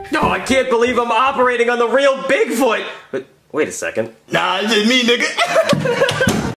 Oh, I can't believe I'm operating on the real Bigfoot. But wait a second. Nah, it's just me, nigga.